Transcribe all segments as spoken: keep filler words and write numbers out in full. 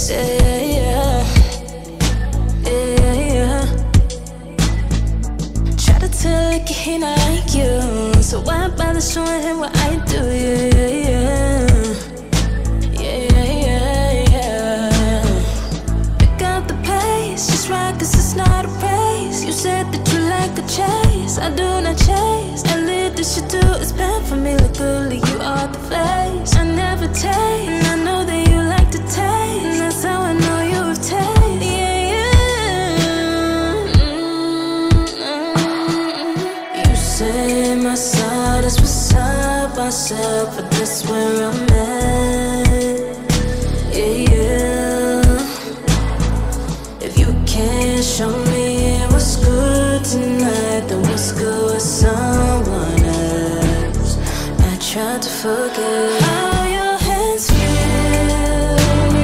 Yeah, yeah, yeah, yeah. Try to tell like he not like you, so why bother showing him what I do? Yeah, yeah, yeah. Yeah, yeah, yeah. Pick up the pace, just right, cause it's not a race. You said that you like the chase, I do not chase. And little you do is bad for me, look good, you are the face. I never take, and I know that you like to taste, and that's how I know you have taste. Yeah, yeah. Mm-hmm. You say my side is beside myself, but that's where I'm at. Yeah, yeah. If you can't show me what's good tonight, then what's good with someone else? I tried to forget how your hands feel,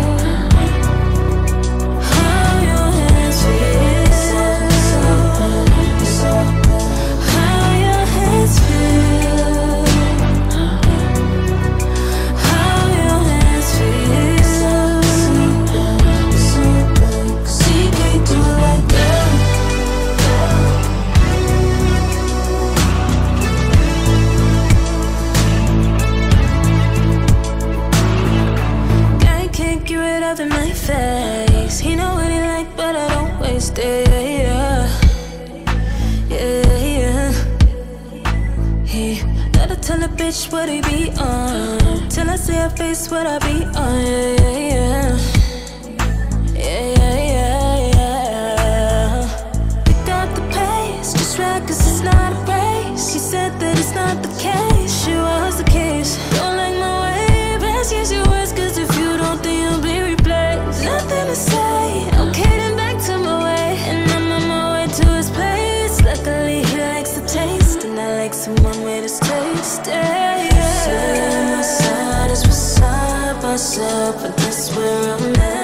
how your hands feel, how your hands feel, how your hands feel. See me do like that. Guy can't get rid of in my face. He know what he like, but I don't waste it. Yeah, yeah, yeah. He gotta tell a bitch what he be on, till I see her face what I be on. Yeah, yeah, yeah. Yeah, yeah, yeah, yeah. Pick up the pace, just right, cause it's not a race. She said that it's not the case, she was the case. Don't like my way, best use your words, cause if you don't, then you'll be replaced. Nothing to say, okay, then back to my way, and I'm on my way to his place. Luckily he likes the taste, and I like someone with his taste. Yeah, yeah. Say my side is beside myself, but that's where I'm at.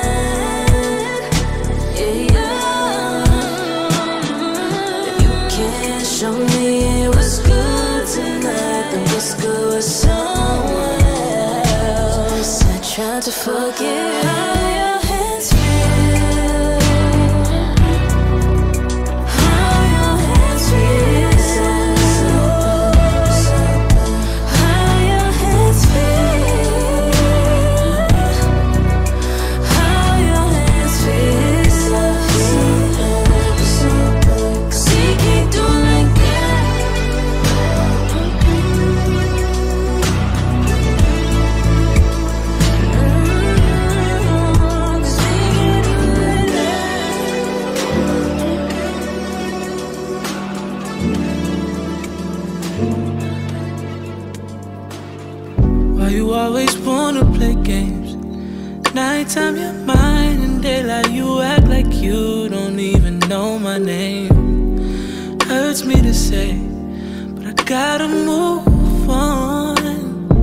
Yeah, yeah. If you can't show me what's good tonight, then what's good with someone else? I tried to forget how your hands feel, how your hands feel, how your hands feel, how your hands feel. Cause he keep doing like that. Cause he keep doing like Why you always wanna play games? Nighttime you're mine, and daylight you act like you don't even know my name. Hurts me to say, but I gotta move on.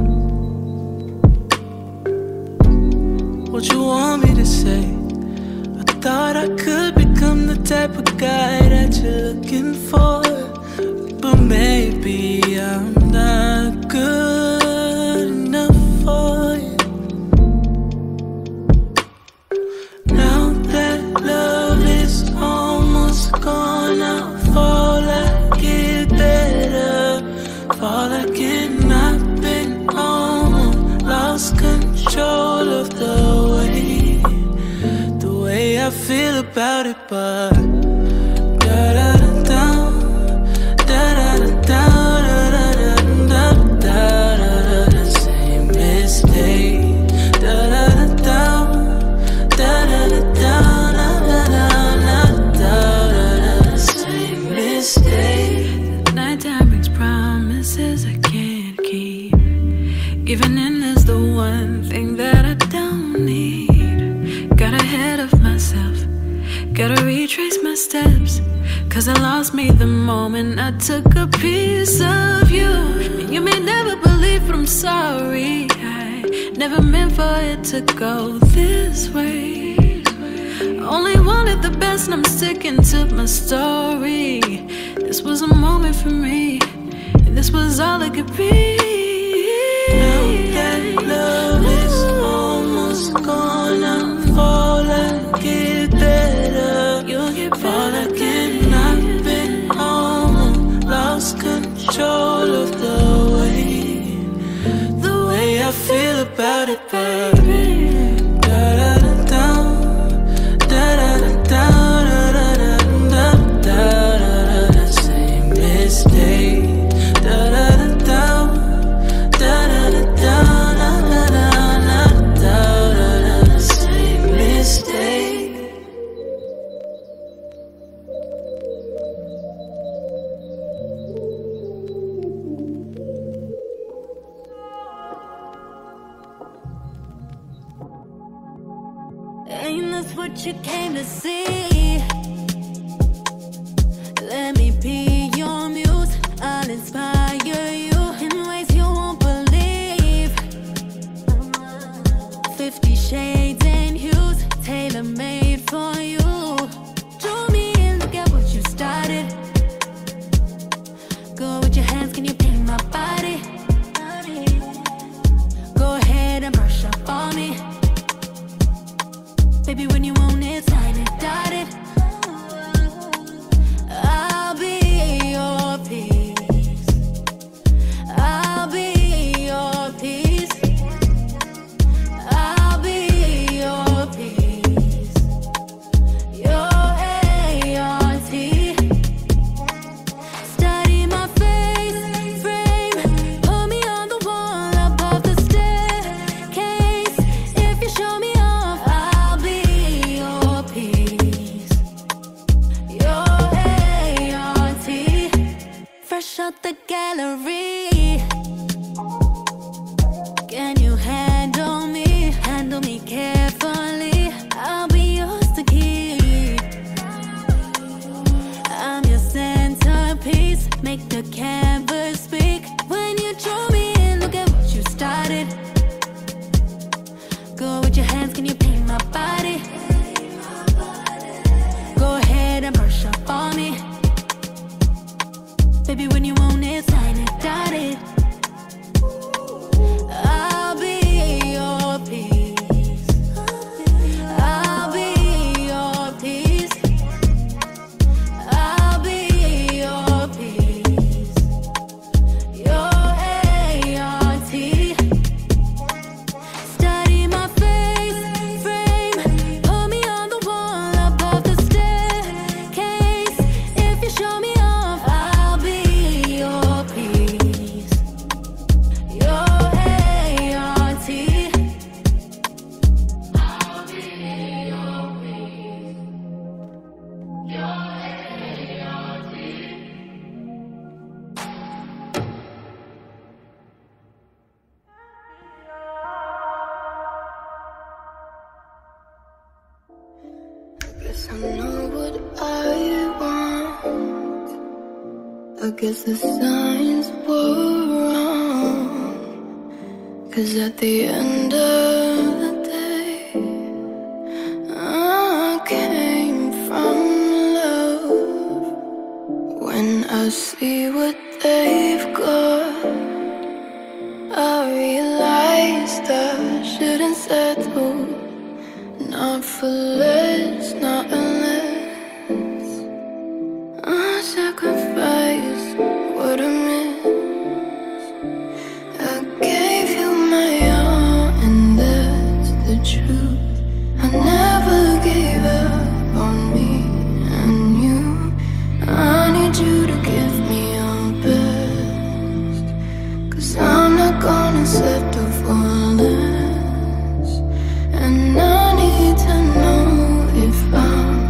What you want me to say? I thought I could become the type of guy that you're looking for, but maybe I'm not good enough for you. Now that love is almost gone, I'll fall like it better, fall like it not been on. Lost control of the way, the way I feel about it, but da da da da, da da da da, da da da da, da da, same mistake, da da da da, da da da da, da da da da, same mistake. Nighttime brings promises I can't keep. Giving in is the one thing that I don't need. Got ahead of myself, gotta retrace my steps, cause I lost me the moment I took a piece of you. And you may never believe, but I'm sorry, I never meant for it to go this way. Only wanted the best and I'm sticking to my story. This was a moment for me, and this was all it could be. Now that love is almost gone, I'm falling. you came to see. Let me be your muse. I'll inspire you in ways you won't believe. Fifty shades and hues, tailor-made for you. Draw me in, look at what you started. Go with your hands, can you paint my body? Go ahead and brush up on me. Baby, when you want it, sign it, dotted. I'll be your peace. I'll be your peace. I'll be your peace. Your A R T. Study my face frame. Put me on the wall above the staircase. If you show me off, I'll be your peace. Your A R T. Fresh out the gallery. Can you handle me? Handle me carefully. I'll be yours to keep. I'm your centerpiece. Make the canvas speak. When you draw me in, look at what you started. Go with your hands, can you paint my body? Go ahead and brush up on me. Baby, when you want it, sign it, dotted. I'll be your peace. I'll be your peace. I'll be your peace. Your A R T. Study my face frame. Put me on the wall above the staircase. If you show me off, I'll be your peace. Your A R T. I'll be your peace. Your A R T. Guess I know what I want. I guess the signs were wrong. 'Cause at the end of the day, I came from love. When I see what they've got, I realized I shouldn't settle. Not for less, not unless I sacrifice what I miss. I gave you my all, and that's the truth. I never gave up on me and you. I need you to give me your best, 'cause I'm not gonna settle for less. And I need to know if I'm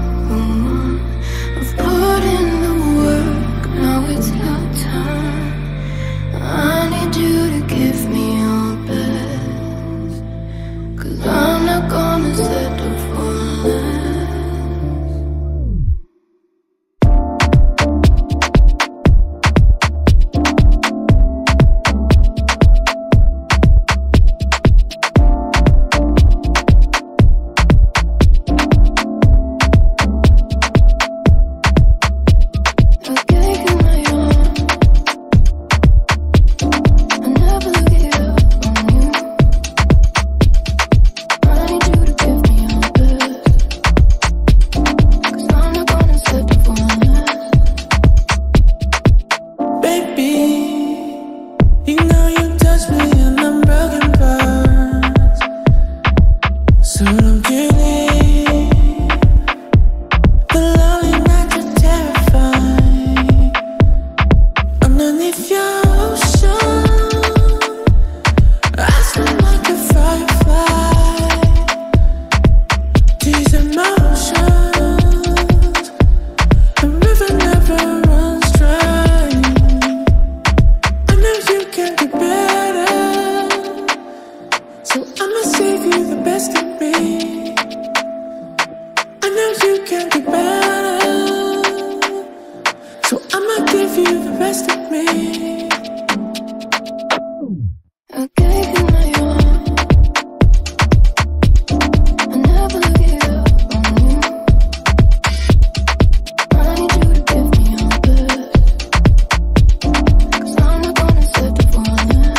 know you can do better, so I'ma give you the best of me. I gave you my all, I never give up on you. I need you to give me your best, 'cause I'm not gonna settle for less.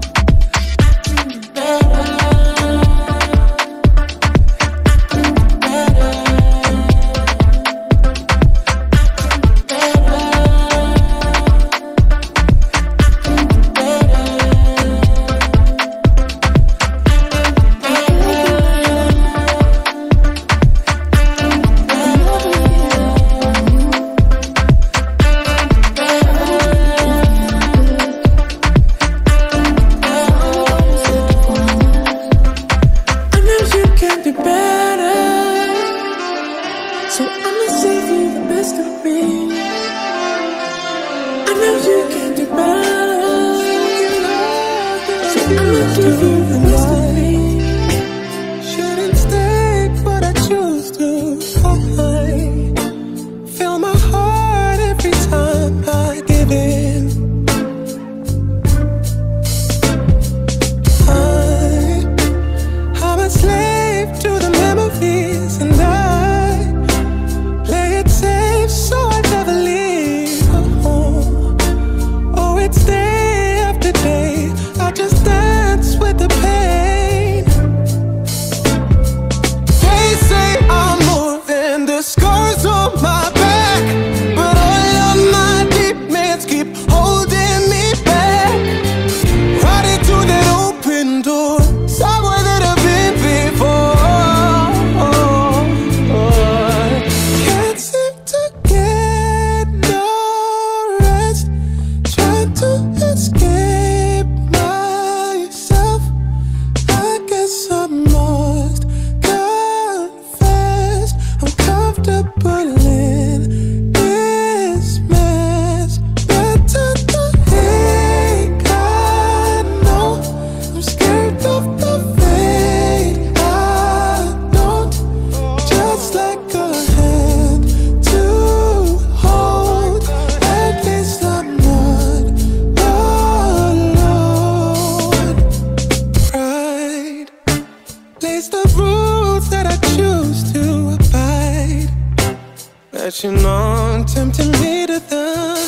You know, tempting me to the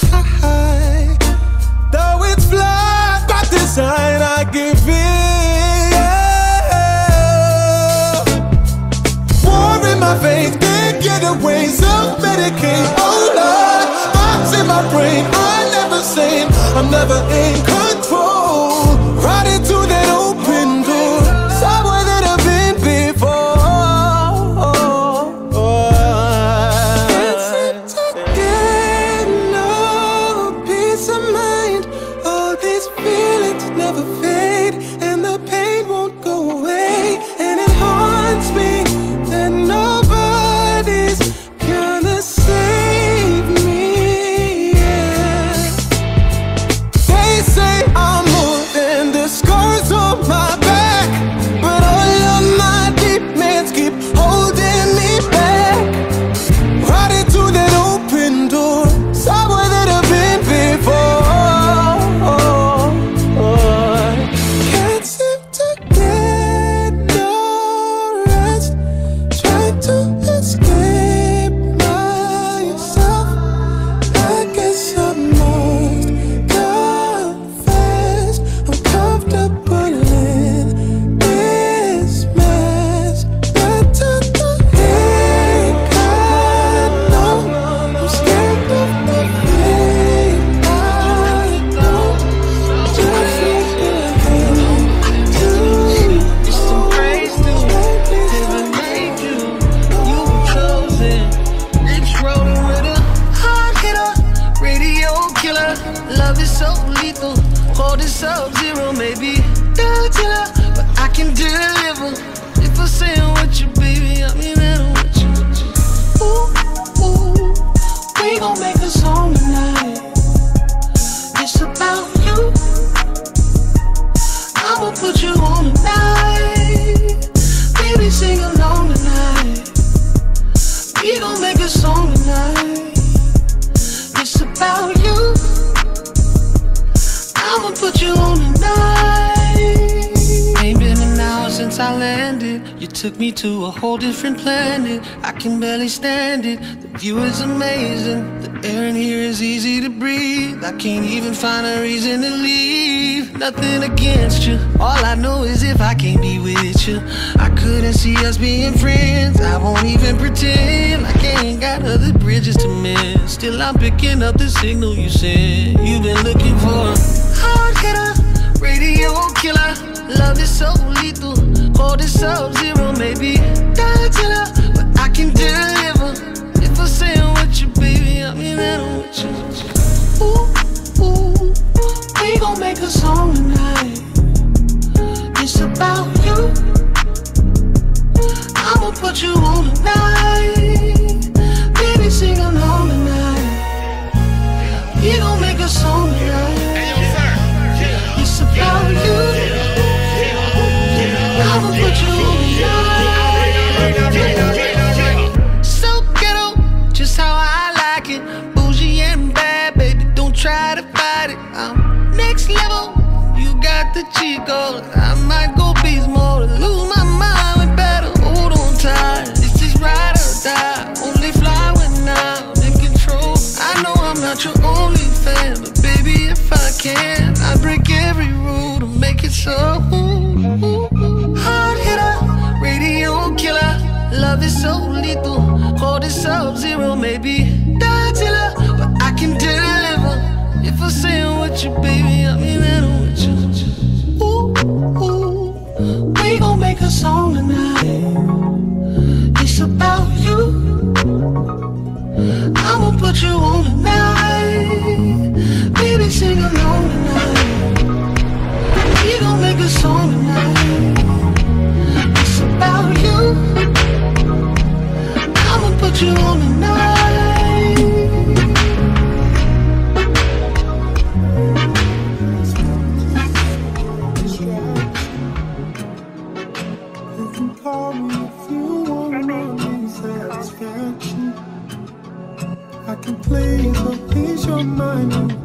high. Though it's flawed by design, I give in. War in my veins, can't get away. Self-medicate, oh Lord. Thoughts in my brain, I'm never sane. I'm never in control. Right into that open door, somewhere that I've been before. We gon' make a song tonight. It's about you. I'ma put you on tonight. Ain't been an hour since I landed. You took me to a whole different planet. I can barely stand it. The view is amazing. The air in here is easy to breathe. I can't even find a reason to leave. Nothing against you. All I know is if I can't be with you, I couldn't see us being friends. I won't even pretend like I ain't got other bridges to mend. Still I'm picking up the signal you sent. You've been looking for a hard hitter, radio killer. Love is so lethal. Hold it sub-zero, maybe Godzilla, but I can deliver. If I say I'm with you, baby, I mean that I'm with you. Ooh, ooh, we gon' make a song tonight. It's about you. I'ma put you on tonight. Baby, sing along tonight. We gon' make a song tonight. It's about you. I'ma put you on tonight. So ghetto, just how I like it. Bougie and bad, baby, don't try to fight it. I'm next level, you got the cheat code. I might go beast mode, lose my mind with better. Hold on tight, this is ride or die. Only fly when I'm in control. I know I'm not your only fan, but baby, if I can, I break every rule to make it so. Hard hitter, radio killer. Love is so lethal. Hold it sub-zero, maybe Godzilla, but I can deliver. If I say I'm with you, baby, I mean that I'm with you. Ooh, ooh, we gon' make a song tonight. It's about you. I'ma put you on tonight. Baby, sing along tonight. We gon' make a song tonight. It's about you. I'ma put you on tonight. You can call me if you want money satisfaction. I can please, but please your mind.